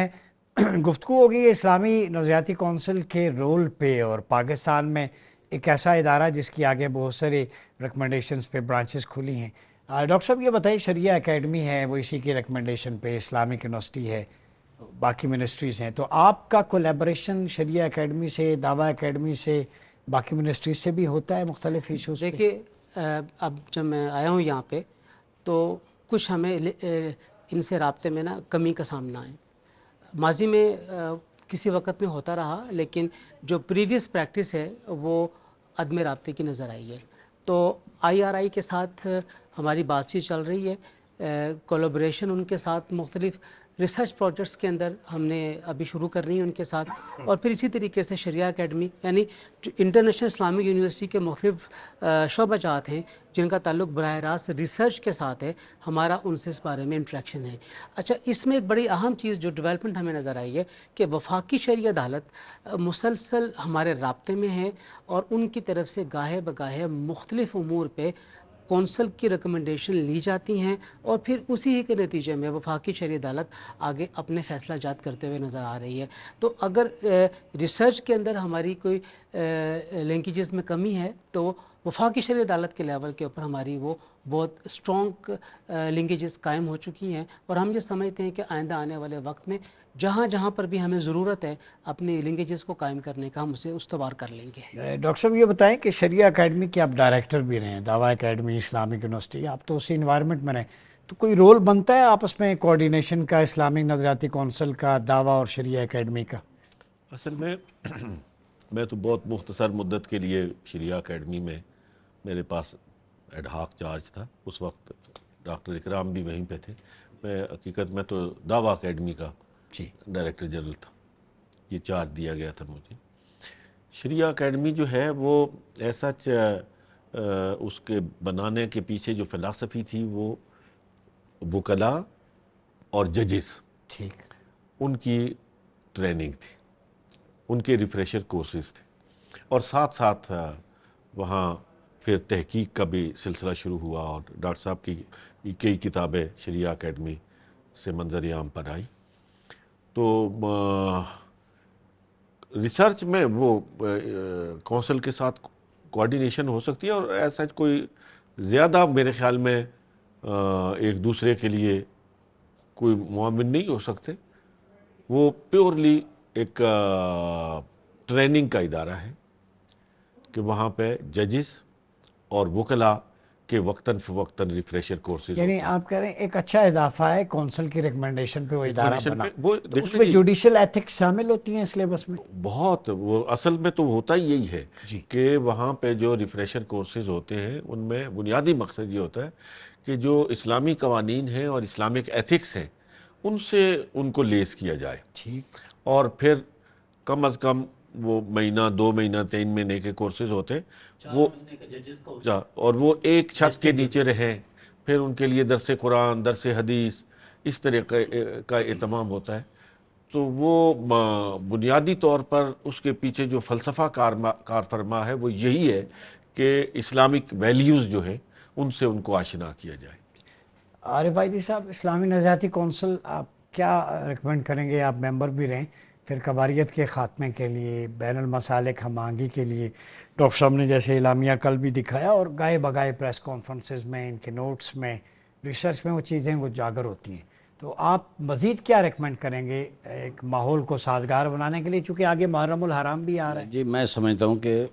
گفتگو ہوگی اسلامی نظریاتی کونسل کے رول پہ اور پاکستان میں ایک ایسا ادارہ جس کی آگے بہت سارے ریکمنڈیشنز پہ برانچز کھلی ہیں. ڈاکٹر صاحب یہ بتائیے، شریعہ اکیڈمی ہے وہ اسی کی ریکمنڈیشن پہ، اسلامک یونیورسٹی ہے، باقی منسٹریز ہیں، تو آپ کا کولیبریشن شریعہ اکیڈمی سے، دعویٰ اکیڈمی سے، باقی منسٹریز سے بھی ہوتا ہے مختلف ایشوز؟ دیکھیے اب جب میں آیا ہوں یہاں پہ تو کچھ ہمیں ان سے رابطے میں نا کمی کا سامنا ہے. ماضی میں کسی وقت میں ہوتا رہا، لیکن جو پریویس پریکٹس ہے وہ عدم رابطے کی نظر آئی ہے. تو آئی آر آئی کے ساتھ ہماری بات چیت چل رہی ہے، کولیبریشن ان کے ساتھ مختلف ریسرچ پروجیکٹس کے اندر ہم نے ابھی شروع کر رہی ہیں ان کے ساتھ، اور پھر اسی طریقے سے شریعہ اکیڈمی یعنی جو انٹرنیشنل اسلامک یونیورسٹی کے مختلف شعبہ جات ہیں جن کا تعلق براہ راست ریسرچ کے ساتھ ہے، ہمارا ان سے اس بارے میں انٹریکشن ہے. اچھا، اس میں ایک بڑی اہم چیز جو ڈیولپمنٹ ہمیں نظر آئی ہے کہ وفاقی شرعی عدالت مسلسل ہمارے رابطے میں ہے، اور ان کی طرف سے گاہے بگاہے مختلف امور پہ کونسل کی ریکمنڈیشن لی جاتی ہیں، اور پھر اسی ہی کے نتیجے میں وفاقی شرعی عدالت آگے اپنے فیصلہ جات کرتے ہوئے نظر آ رہی ہے. تو اگر ریسرچ کے اندر ہماری کوئی لنکیجز میں کمی ہے تو وفاقی شرعی عدالت کے لیول کے اوپر ہماری وہ بہت اسٹرانگ لنکیجز قائم ہو چکی ہیں، اور ہم یہ سمجھتے ہیں کہ آئندہ آنے والے وقت میں جہاں جہاں پر بھی ہمیں ضرورت ہے اپنی لنکیجز کو قائم کرنے کا، ہم اسے استوار کر لیں گے. ڈاکٹر صاحب یہ بتائیں کہ شریعہ اکیڈمی کے آپ ڈائریکٹر بھی رہے ہیں، دعویٰ اکیڈمی، اسلامک یونیورسٹی، آپ تو اسی انوائرمنٹ میں رہیں، تو کوئی رول بنتا ہے آپس میں کوارڈینیشن کا اسلامک نظریاتی کونسل کا، دعویٰ اور شریعہ اکیڈمی کا؟ اصل میں میں تو بہت مختصر مدت کے لیے شریعہ اکیڈمی میں میرے پاس ایڈ ہاک چارج تھا، اس وقت ڈاکٹر اکرام بھی وہیں پہ تھے. میں حقیقت میں تو دعویٰ اکیڈمی کا جی ڈائریکٹر جنرل تھا، یہ چارج دیا گیا تھا مجھے. شریعہ اکیڈمی جو ہے وہ ایسا اس کے بنانے کے پیچھے جو فلسفی تھی وہ وکلاء اور ججز، ٹھیک، ان کی ٹریننگ تھی، ان کے ریفریشر کورسز تھے، اور ساتھ ساتھ وہاں پھر تحقیق کا بھی سلسلہ شروع ہوا، اور ڈاکٹر صاحب کی کئی کتابیں شریعہ اکیڈمی سے منظر عام پر آئی. تو ریسرچ میں وہ کونسل کے ساتھ کوارڈینیشن ہو سکتی ہے، اور ایسا کوئی زیادہ میرے خیال میں ایک دوسرے کے لیے کوئی معاون نہیں ہو سکتے. وہ پیورلی ایک ٹریننگ کا ادارہ ہے کہ وہاں پہ ججز اور وکلاء کہ وقتاً فوقتاً ریفریشر کورسز، یعنی آپ کہہ رہے ہیں ایک اچھا اضافہ ہے کونسل کی ریکمنڈیشن پہ وہ ادارہ بنا. وہ اس میں جوڈیشل ایتھکس شامل ہوتی ہیں سلیبس میں؟ بہت، وہ اصل میں تو ہوتا ہی یہی ہے جی کہ وہاں پہ جو ریفریشر کورسز ہوتے ہیں ان میں بنیادی مقصد یہ ہوتا ہے کہ جو اسلامی قوانین ہیں اور اسلامک ایتھکس ہیں ان سے ان کو لیس کیا جائے. ٹھیک، اور پھر کم از کم وہ مہینہ، دو مہینہ، تین مہینے کے کورسز ہوتے ہیں، وہ اور وہ ایک چھت کے نیچے رہیں، پھر ان کے لیے درس قرآن، درس حدیث، اس طرح کا اہتمام ہوتا ہے. تو وہ بنیادی طور پر اس کے پیچھے جو فلسفہ کار فرما ہے وہ یہی ہے کہ اسلامک ویلیوز جو ہیں ان سے ان کو آشنا کیا جائے. عارف وحیدی صاحب، اسلامی نظریاتی کونسل آپ کیا ریکمینڈ کریں گے؟ آپ ممبر بھی رہیں فرقہ واریت کے خاتمے کے لیے، بین المسالک ہم آہنگی کے لیے. ڈاکٹر صاحب نے جیسے اعلامیہ کل بھی دکھایا، اور گائے بگائے پریس کانفرنسز میں، ان کے نوٹس میں، ریسرچ میں وہ چیزیں وہ اجاگر ہوتی ہیں. تو آپ مزید کیا ریکمینڈ کریں گے ایک ماحول کو سازگار بنانے کے لیے، چونکہ آگے محرم الحرام بھی آ رہا ہے؟ جی، میں سمجھتا ہوں کہ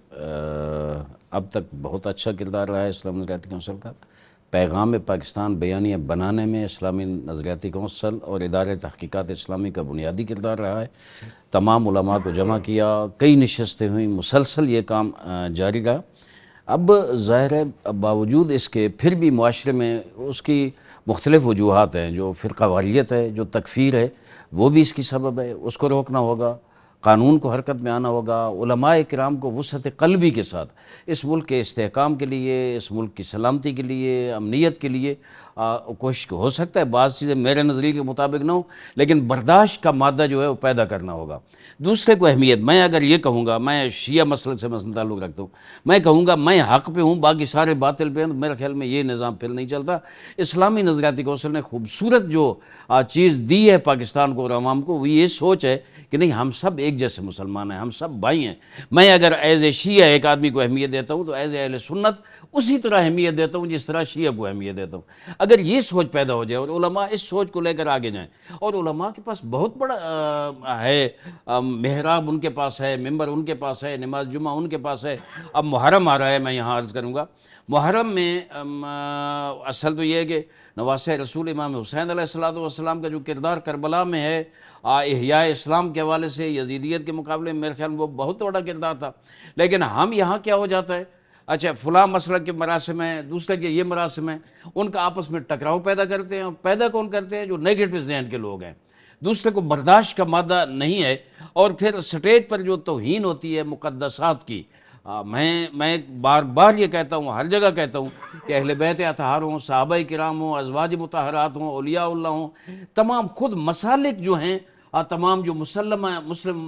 اب تک بہت اچھا کردار رہا ہے اسلامی نظریاتی کونسل کا. پیغام پاکستان بیانیہ بنانے میں اسلامی نظریاتی کونسل اور ادارے تحقیقات اسلامی کا بنیادی کردار رہا ہے. تمام علماء کو جمع کیا، کئی نشستیں ہوئیں، مسلسل یہ کام جاری رہا. اب ظاہر ہے باوجود اس کے پھر بھی معاشرے میں اس کی مختلف وجوہات ہیں. جو فرقہ واریت ہے، جو تکفیر ہے، وہ بھی اس کی سبب ہے. اس کو روکنا ہوگا، قانون کو حرکت میں آنا ہوگا. علماء کرام کو وسعت قلبی کے ساتھ اس ملک کے استحکام کے لیے، اس ملک کی سلامتی کے لیے، امنیت کے لیے کوشش ہو سکتا ہے بعض چیزیں میرے نظریے کے مطابق نہ ہو، لیکن برداشت کا مادہ جو ہے وہ پیدا کرنا ہوگا۔ دوسرے کو اہمیت، میں اگر یہ کہوں گا، میں شیعہ مسلک سے مثلا تعلق رکھتا ہوں، میں کہوں گا میں حق پہ ہوں باقی سارے باطل پہ ہیں، میرے خیال میں یہ نظام پھر نہیں چلتا۔ اسلامی نظریاتی کونسل نے خوبصورت جو چیز دی ہے پاکستان کو اور عوام کو، وہ یہ سوچ ہے کہ نہیں ہم سب ایک جیسے مسلمان ہیں، ہم سب بھائی ہیں۔ میں اگر ایز اے شیعہ ایک آدمی کو اہمیت دیتا ہوں تو ایز اے اہل سنت اسی طرح اہمیت دیتا ہوں جس طرح شیعہ کو اہمیت دیتا ہوں۔ اگر یہ سوچ پیدا ہو جائے اور علماء اس سوچ کو لے کر آگے جائیں، اور علماء کے پاس بہت بڑا ہے، محراب ان کے پاس ہے، ممبر ان کے پاس ہے، نماز جمعہ ان کے پاس ہے۔ اب محرم آ رہا ہے، میں یہاں عرض کروں گا، محرم میں اصل تو یہ ہے کہ نواسہ رسول امام حسین علیہ الصلوۃ والسلام کا جو کردار کربلا میں ہے احیاء اسلام کے حوالے سے یزیدیت کے مقابلے میں، میرے خیال میں وہ بہت بڑا کردار تھا۔ لیکن ہم یہاں کیا ہو جاتا ہے، اچھا فلاں مسلک کے مراسم ہیں، دوسرے کے یہ مراسم ہیں، ان کا آپس میں ٹکراؤ پیدا کرتے ہیں۔ پیدا کون کرتے ہیں؟ جو نیگیٹو ذہن کے لوگ ہیں، دوسرے کو برداشت کا مادہ نہیں ہے، اور پھر سٹیج پر جو توہین ہوتی ہے مقدسات کی، میں میں بار بار یہ کہتا ہوں، ہر جگہ کہتا ہوں کہ اہل بیت اطہار ہوں، صحابہ کرام ہوں، ازواج مطہرات ہوں، اولیاء اللہ ہوں، تمام خود مسالک جو ہیں، تمام جو مسلم مسلم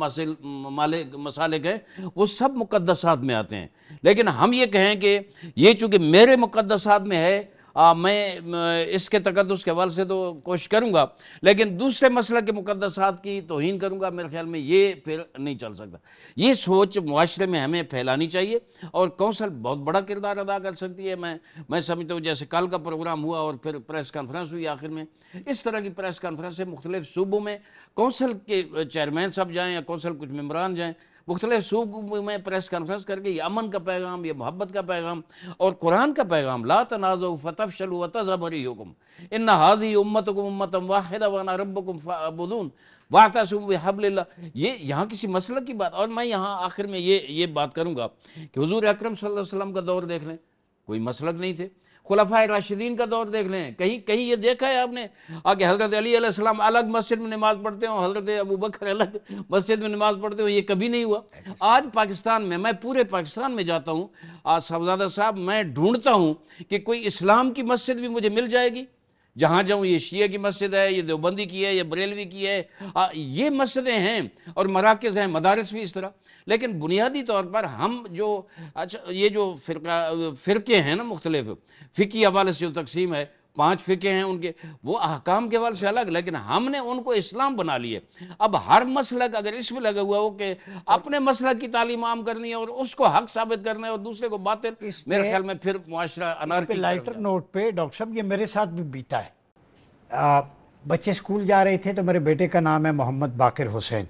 مسالک ہیں، وہ سب مقدسات میں آتے ہیں۔ لیکن ہم یہ کہیں کہ یہ چونکہ میرے مقدسات میں ہے، آ, میں اس کے تقدس کے حوالے سے تو کوشش کروں گا، لیکن دوسرے مسئلہ کے مقدسات کی توہین کروں گا، میرے خیال میں یہ پھر نہیں چل سکتا۔ یہ سوچ معاشرے میں ہمیں پھیلانی چاہیے، اور کونسل بہت بڑا کردار ادا کر سکتی ہے۔ میں میں سمجھتا ہوں جیسے کل کا پروگرام ہوا اور پھر پریس کانفرنس ہوئی آخر میں، اس طرح کی پریس کانفرنسیں مختلف صوبوں میں کونسل کے چیئرمین صاحب جائیں یا کونسل کچھ ممبران جائیں، مختلف صوبوں میں پریس کانفرنس کر کے یہ امن کا پیغام، یہ محبت کا پیغام اور قرآن کا پیغام، لا تنازعوا فتفشلوا وتذهب ريحكم ان هذه امتكم امه واحده وانا ربكم فاعبدون واعتصموا بحبل اللہ۔ یہ یہاں کسی مسئلہ کی بات، اور میں یہاں آخر میں یہ یہ بات کروں گا کہ حضور اکرم صلی اللہ علیہ وسلم کا دور دیکھ لیں، کوئی مسلک نہیں تھے۔ خلفائے راشدین کا دور دیکھ لیں، کہیں کہیں یہ دیکھا ہے آپ نے کہ حضرت علی علیہ السلام الگ مسجد میں نماز پڑھتے ہوں، حضرت ابو بکر الگ مسجد میں نماز پڑھتے ہوں؟ یہ کبھی نہیں ہوا۔ آج پاکستان میں، میں پورے پاکستان میں جاتا ہوں، آج صاحبزادہ صاحب میں ڈھونڈتا ہوں کہ کوئی اسلام کی مسجد بھی مجھے مل جائے گی، جہاں جاؤں یہ شیعہ کی مسجد ہے، یہ دیوبندی کی ہے، یہ بریلوی کی ہے، یہ مسجدیں ہیں اور مراکز ہیں، مدارس بھی اس طرح۔ لیکن بنیادی طور پر ہم جو اچھا یہ جو فرقہ فرقے ہیں نا مختلف، فقہی حوالے سے جو تقسیم ہے، پانچ فقے ہیں ان کے، وہ احکام کے حوالے سے الگ، لیکن ہم نے ان کو اسلام بنا لیے۔ اب ہر مسلک اگر اس میں لگا ہوا ہو کہ اپنے مسلک کی تعلیم عام کرنی ہے اور اس کو حق ثابت کرنا ہے اور دوسرے کو باطل، میرے خیال میں پھر معاشرہ انارکی کی طرف لائٹر نوٹ پہ ڈاکٹر صاحب یہ میرے ساتھ بھی بیتا ہے۔ بچے اسکول جا رہے تھے تو میرے بیٹے کا نام ہے محمد باقر حسین،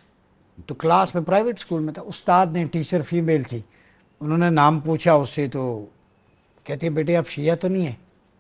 تو کلاس میں پرائیویٹ اسکول میں تھا، استاد نے، ٹیچر فیمیل تھی، انہوں نے نام پوچھا اس سے تو کہتے بیٹے آپ شیعہ تو نہیں ہیں؟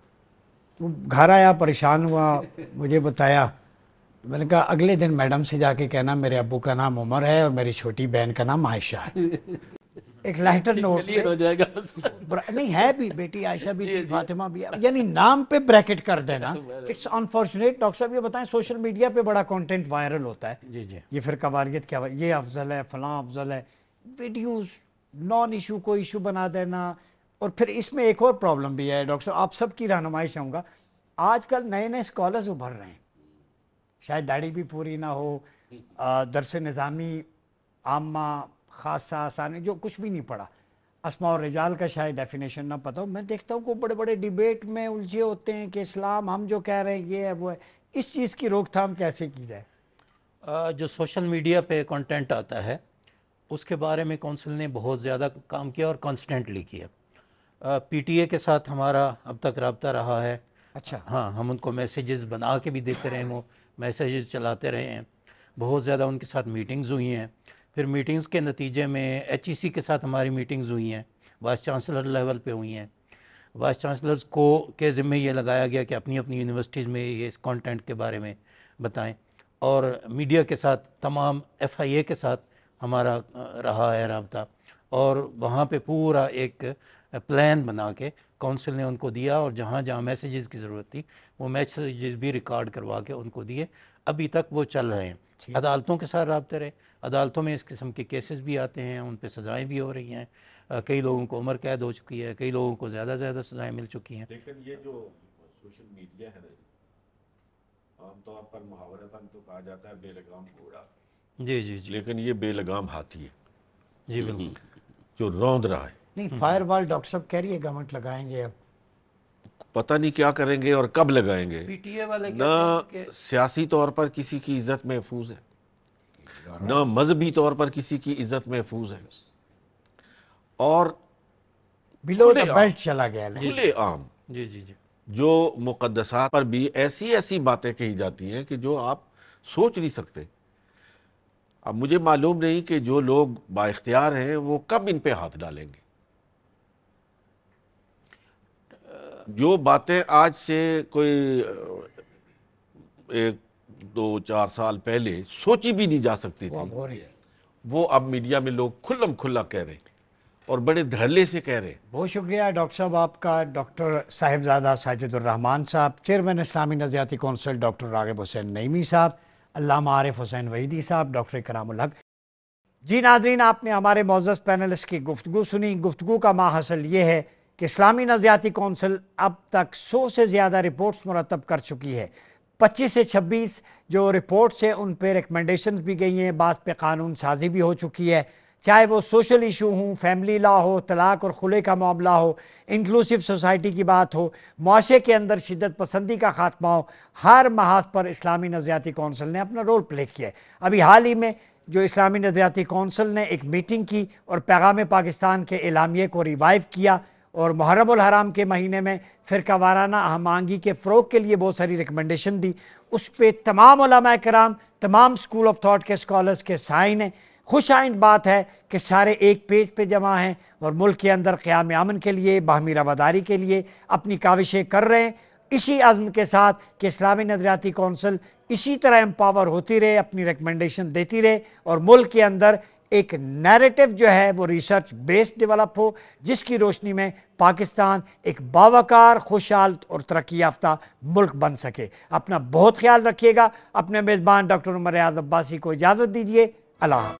وہ گھر آیا پریشان ہوا، مجھے بتایا، میں نے کہا اگلے دن میڈم سے جا کے کہنا میرے ابو کا نام عمر ہے اور میری چھوٹی بہن کا نام عائشہ ہے۔ ایک لائٹر نوٹ ہو جائے گا، نہیں ہے بھی، بیٹی عائشہ بھی تھی، فاطمہ بھی، یعنی نام پہ بریکٹ کر دینا، اٹس انفارچونیٹ۔ ڈاکٹر صاحب یہ بتائیں، سوشل میڈیا پہ بڑا کنٹینٹ وائرل ہوتا ہے، جی جی یہ فرقہ واریت کیا، یہ افضل ہے، فلاں افضل ہے، ویڈیوز نان ایشو کو ایشو بنا دینا۔ اور پھر اس میں ایک اور پرابلم بھی ہے ڈاکٹر صاحب، آپ سب کی رہنمائی چاہوں گا، آج کل نئے نئے اسکالرز ابھر رہے ہیں، شاید داڑھی بھی پوری نہ ہو، درس نظامی عامہ خاصہ ثانی جو کچھ بھی نہیں پڑھا، اسماء اور رجال کا شاید ڈیفینیشن نہ پتہ ہو، میں دیکھتا ہوں کہ بڑے بڑے ڈیبیٹ میں الجھے ہوتے ہیں کہ اسلام ہم جو کہہ رہے ہیں یہ ہے وہ ہے۔ اس چیز کی روک تھام کیسے کی جائے؟ جو سوشل میڈیا پہ کنٹینٹ آتا ہے اس کے بارے میں کونسل نے بہت زیادہ کام کیا اور کانسٹنٹلی کیا۔ پی ٹی اے کے ساتھ ہمارا اب تک رابطہ رہا ہے۔ اچھا، ہاں، ہم ان کو میسیجز بنا کے بھی دیتے رہے ہیں، وہ میسیجز چلاتے رہے ہیں، بہت زیادہ ان کے ساتھ میٹنگز ہوئی ہیں۔ پھر میٹنگز کے نتیجے میں ایچ ای سی کے ساتھ ہماری میٹنگز ہوئی ہیں، وائس چانسلر لیول پہ ہوئی ہیں۔ وائس چانسلرز کو کے ذمہ یہ لگایا گیا کہ اپنی اپنی یونیورسٹیز میں یہ اس کانٹینٹ کے بارے میں بتائیں، اور میڈیا کے ساتھ، تمام ایف آئی اے کے ساتھ ہمارا رہا ہے رابطہ، اور وہاں پہ پورا ایک پلان بنا کے کونسل نے ان کو دیا، اور جہاں جہاں میسیجز کی ضرورت تھی وہ میسیجز بھی ریکارڈ کروا کے ان کو دیے۔ ابھی تک وہ چل رہے ہیں۔ عدالتوں کے ساتھ رابطے رہے، عدالتوں میں اس قسم کے کیسز بھی آتے ہیں، ان پہ سزائیں بھی ہو رہی ہیں، کئی لوگوں کو عمر قید ہو چکی ہے، کئی لوگوں کو زیادہ زیادہ سزائیں مل چکی ہیں۔ لیکن یہ جو سوشل میڈیا ہے نا جی، عام طور پر محاورتاً تو کہا جاتا ہے بے لگام گھوڑا، جی جی جی لیکن یہ بے لگام ہاتھی ہے جی بالکل. جو روند رہا ہے. نہیں فائر وال ڈاکٹر صاحب کہہ رہی ہے گورنمنٹ لگائیں گے، اب پتہ نہیں کیا کریں گے اور کب لگائیں گے. پی ٹی اے والے نہ کہتے ہیں کہ سیاسی طور پر کسی کی عزت محفوظ ہے، نہ مذہبی طور پر کسی کی عزت محفوظ ہے، اور بلو کھلے دا عام بیلٹ چلا گیا ہے. کھلے عام جی جی جی جو مقدسات پر بھی ایسی ایسی باتیں کہی جاتی ہیں کہ جو آپ سوچ نہیں سکتے. اب مجھے معلوم نہیں کہ جو لوگ با اختیار ہیں وہ کب ان پہ ہاتھ ڈالیں گے. جو باتیں آج سے کوئی ایک دو چار سال پہلے سوچی بھی نہیں جا سکتی وہ اب تھی، ہو رہی ہے. وہ اب میڈیا میں لوگ کھلم کھلا کہہ رہے ہیں اور بڑے دھڑلے سے کہہ رہے ہیں. بہت شکریہ ڈاکٹر صاحب آپ کا. ڈاکٹر صاحبزادہ ساجد الرحمان صاحب، چیئرمین اسلامی نظریاتی کونسل ڈاکٹر راغب حسین نعیمی صاحب، علامہ عارف حسین وحیدی صاحب، ڈاکٹر کرام الحق. جی ناظرین، آپ نے ہمارے معزز پینلسٹ کی گفتگو سنی. گفتگو کا ماحصل یہ ہے کہ اسلامی نظریاتی کونسل اب تک سو سے زیادہ رپورٹس مرتب کر چکی ہے. پچیس سے چھبیس جو رپورٹس ہیں ان پہ ریکمنڈیشنز بھی گئی ہیں، بعض پہ قانون سازی بھی ہو چکی ہے، چاہے وہ سوشل ایشو ہوں، فیملی لا ہو، طلاق اور خلع کا معاملہ ہو، انکلوسیو سوسائٹی کی بات ہو، معاشرے کے اندر شدت پسندی کا خاتمہ ہو. ہر محاذ پر اسلامی نظریاتی کونسل نے اپنا رول پلے کیا ہے. ابھی حال ہی میں جو اسلامی نظریاتی کونسل نے ایک میٹنگ کی اور پیغام پاکستان کے اعلامیے کو ریوائیو کیا، اور محرم الحرام کے مہینے میں فرقہ وارانہ ہم آہنگی کے فروغ کے لیے بہت ساری ریکمنڈیشن دی. اس پہ تمام علماء کرام، تمام سکول آف تھاٹ کے اسکالرز کے سائن ہیں. خوش آئند بات ہے کہ سارے ایک پیج پہ جمع ہیں اور ملک کے اندر قیام امن کے لیے، باہمی رواداری کے لیے اپنی کاوشیں کر رہے ہیں، اسی عزم کے ساتھ کہ اسلامی نظریاتی کونسل اسی طرح امپاور ہوتی رہے، اپنی ریکمنڈیشن دیتی رہے، اور ملک کے اندر ایک نیریٹو جو ہے وہ ریسرچ بیسڈ ڈیولپ ہو، جس کی روشنی میں پاکستان ایک باوقار، خوشحال اور ترقی یافتہ ملک بن سکے. اپنا بہت خیال رکھیے گا. اپنے میزبان ڈاکٹر عمر ریاض عباسی کو اجازت دیجیے. اللہ حافظ.